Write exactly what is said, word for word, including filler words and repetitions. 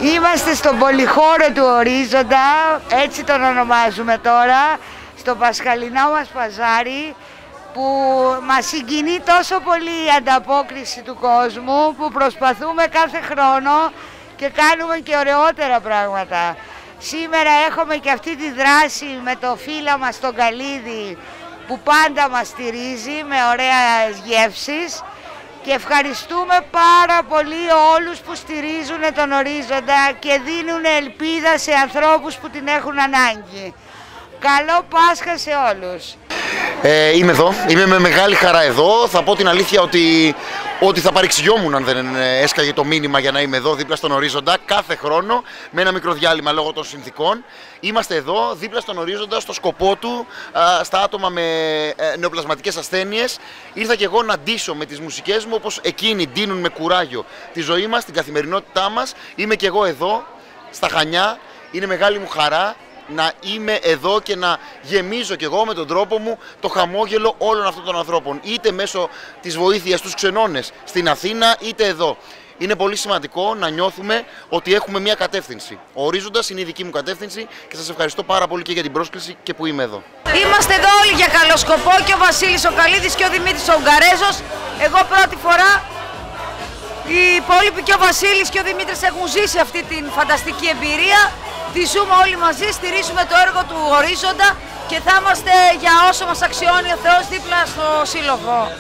Είμαστε στον πολυχώρο του Ορίζοντα, έτσι τον ονομάζουμε τώρα, στο πασχαλινό μας παζάρι, που μας συγκινεί τόσο πολύ η ανταπόκριση του κόσμου, που προσπαθούμε κάθε χρόνο και κάνουμε και ωραιότερα πράγματα. Σήμερα έχουμε και αυτή τη δράση με το φίλο μας τον Καλίδη, που πάντα μας στηρίζει με ωραίες γεύσεις, και ευχαριστούμε πάρα πολύ όλους που στηρίζουν τον Ορίζοντα και δίνουν ελπίδα σε ανθρώπους που την έχουν ανάγκη. Καλό Πάσχα σε όλους. Ε, είμαι εδώ, είμαι με μεγάλη χαρά εδώ. Θα πω την αλήθεια ότι, ότι θα παρεξηγιόμουν αν δεν έσκαγε το μήνυμα για να είμαι εδώ δίπλα στον Ορίζοντα κάθε χρόνο, με ένα μικρό διάλειμμα λόγω των συνθήκων. Είμαστε εδώ δίπλα στον Ορίζοντα στο σκοπό του, α, στα άτομα με ε, νεοπλασματικές ασθένειες. Ήρθα και εγώ να ντύσω με τις μουσικές μου όπως εκείνοι ντύνουν με κουράγιο τη ζωή μας, την καθημερινότητά μας. Είμαι και εγώ εδώ, στα Χανιά. Είναι μεγάλη μου χαρά να είμαι εδώ και να γεμίζω κι εγώ με τον τρόπο μου το χαμόγελο όλων αυτών των ανθρώπων, είτε μέσω της βοήθειας στους ξενώνες στην Αθήνα είτε εδώ. Είναι πολύ σημαντικό να νιώθουμε ότι έχουμε μια κατεύθυνση. Ο Ορίζοντας είναι η δική μου κατεύθυνση και σας ευχαριστώ πάρα πολύ και για την πρόσκληση και που είμαι εδώ. Είμαστε εδώ όλοι για καλό σκοπό, και ο Βασίλης ο Καλίδης και ο Δημήτρης ο Ουγγαρέζος. Εγώ πρώτη φορά, οι υπόλοιποι και ο Βασίλης και ο Δημήτρης έχουν ζήσει αυτή την φανταστική εμπειρία. Τη ζούμε όλοι μαζί, στηρίζουμε το έργο του Ορίζοντα και θα είμαστε για όσο μας αξιώνει ο Θεός δίπλα στο σύλλογο.